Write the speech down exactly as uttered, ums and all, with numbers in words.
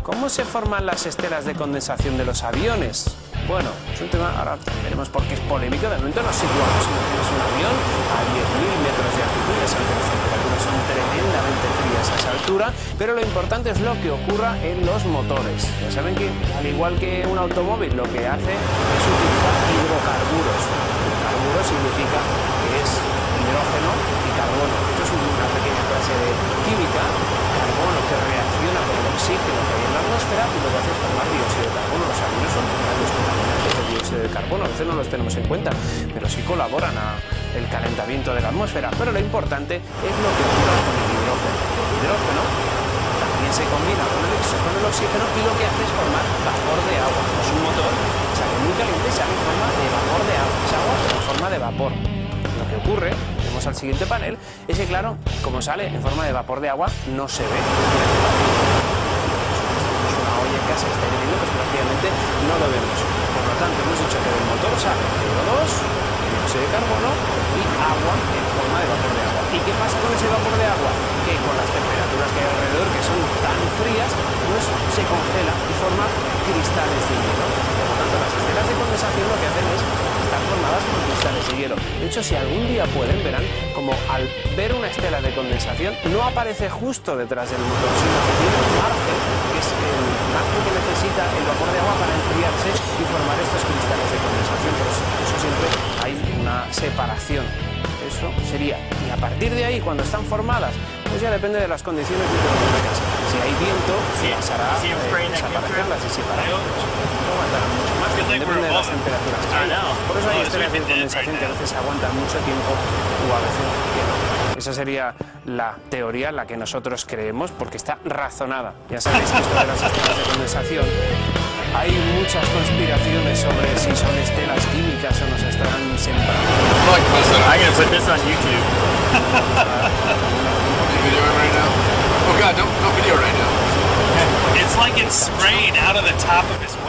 ¿Cómo se forman las estelas de condensación de los aviones? Bueno, es un tema, ahora veremos por qué es polémico. De momento nos situamos, imagínense un avión a diez mil metros de altitud, ya saben que las temperaturas son tremendamente frías a esa altura, pero lo importante es lo que ocurra en los motores. Ya saben que, al igual que un automóvil, lo que hace es utilizar hidrocarburos. Hidrocarburos significa que es hidrógeno y carbono. Esto es una pequeña clase de química. Carbono que reacciona con el oxígeno que hay en la atmósfera y lo que hace es formar dióxido de carbono. Los aviones son grandes contaminantes de dióxido de carbono, a veces no los tenemos en cuenta, pero sí colaboran al calentamiento de la atmósfera. Pero lo importante es lo que ocurre con el hidrógeno. El hidrógeno también se combina con el, con el oxígeno y lo que hace es formar vapor de agua. Es un motor, sale muy caliente y sale en forma de vapor de agua. Es agua pero en forma de vapor. Lo que ocurre, vemos al siguiente panel, es que claro, como sale en forma de vapor de agua, no se ve. Es una olla en casa, está hirviendo, pues prácticamente no lo vemos. Por lo tanto, hemos dicho que del motor sale C O dos, dióxido de carbono y agua en forma de vapor de agua. ¿Y qué pasa con ese vapor de agua? Que con las temperaturas que hay alrededor, que son tan frías, pues se congela y forma cristales de hielo. Por lo tanto, las estelas de condensación lo que hacen es estar formadas por cristales de hielo. De hecho, si algún día pueden, verán como al ver una estela de condensación no aparece justo detrás del motor, sino que tiene un margen, que es el margen que necesita el vapor de agua para enfriarse y formar estos cristales de condensación. Por eso siempre hay una separación. Eso sería. Y a partir de ahí, cuando están formadas, pues ya depende de las condiciones meteorológicas. Si hay viento, se las hará eh, desaparecerlas y separarlas. No aguantarán mucho más, depende de las temperaturas que haya. Por eso hay estelas de condensación que a veces aguantan mucho tiempo o a veces que no. Esa sería la teoría, la que nosotros creemos, porque está razonada. Ya sabéis que esto de las estelas de condensación, hay muchas conspiraciones sobre si son estelas químicas o nos estarán sembrando. I'm gonna put this on YouTube. Video right now. Oh God, don't, don't video right now. It's like it's spraying out of the top of his